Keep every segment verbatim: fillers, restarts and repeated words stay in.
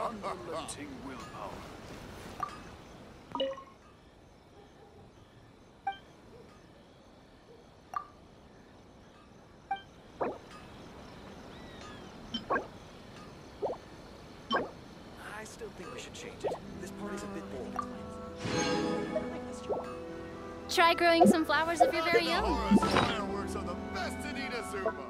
Unrelenting willpower. I still think we should change it. This party's a bit bold. Try growing some flowers of your very The own. Horus fireworks are the best in Inazuma.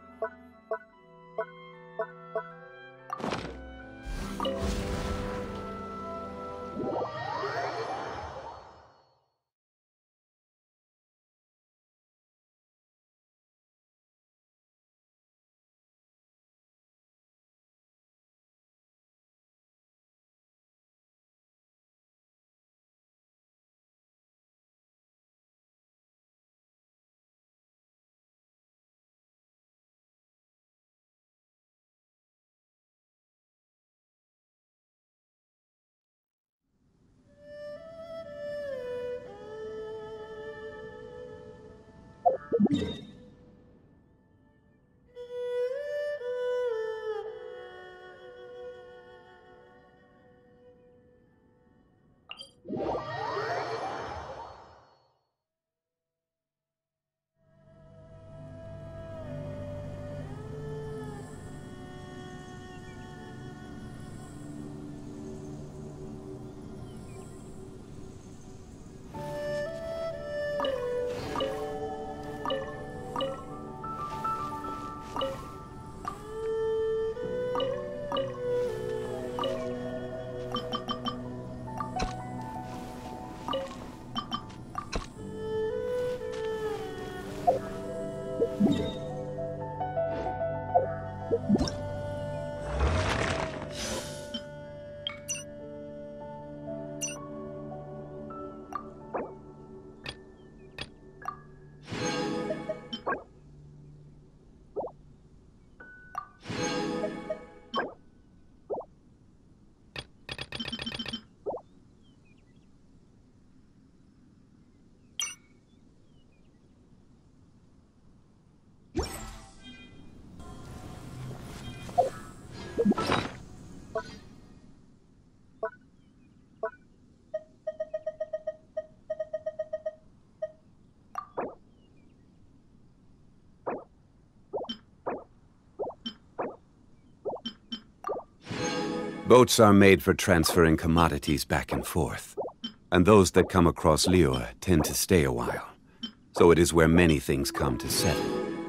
Boats are made for transferring commodities back and forth, and those that come across Liyue tend to stay a while. So it is where many things come to settle.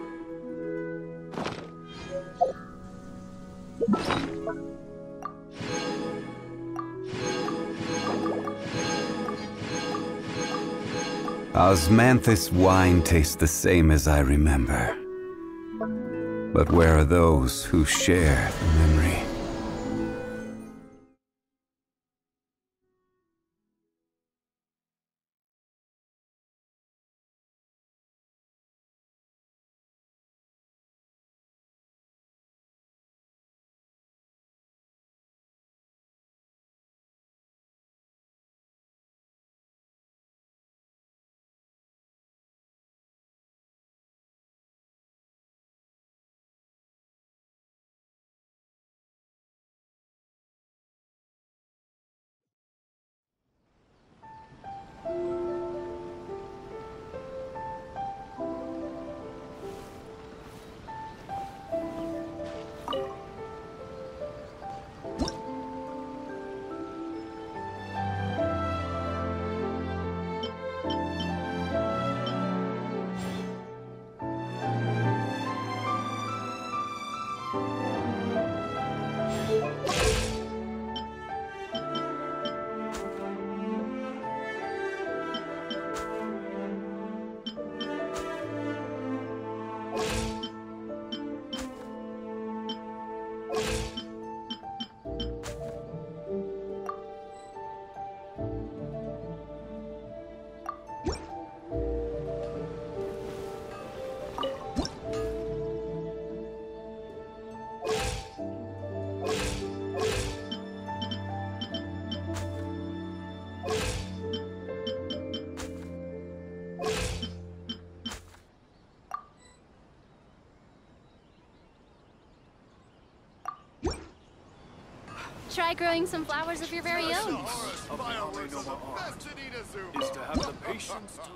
Osmanthus wine tastes the same as I remember. But where are those who share the memory? Try growing some flowers of your very own. Horus fireworks are the best in Inazuma. Is to have the patience to...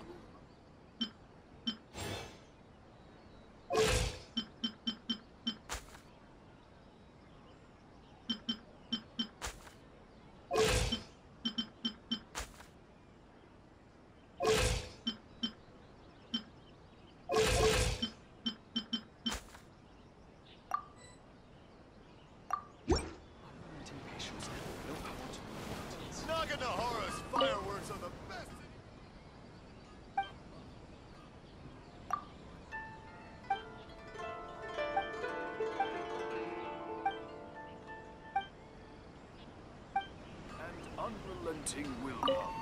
Naganohara's fireworks are the best in... and unrelenting will come.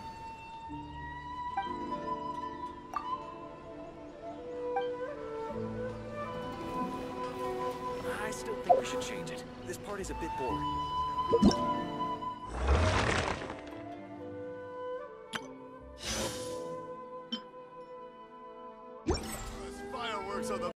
I still think we should change it. This party's a bit boring. Fireworks are the